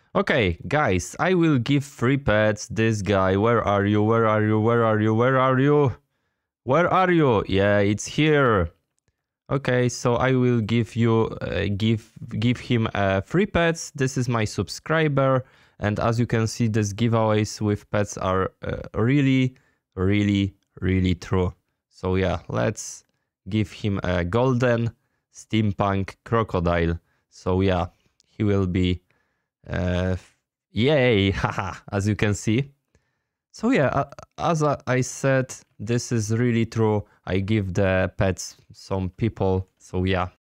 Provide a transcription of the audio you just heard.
Okay, guys, I will give free pets. This guy, where are you? Where are you? Where are you? Where are you? Where are you? Yeah, it's here. Okay, so I will give you give him free pets. This is my subscriber, and as you can see, these giveaways with pets are really true. So yeah, let's give him a golden steampunk crocodile. So yeah, he will be yay, haha, as you can see. So yeah, as I said, this is really true. I give the pets some people. So yeah,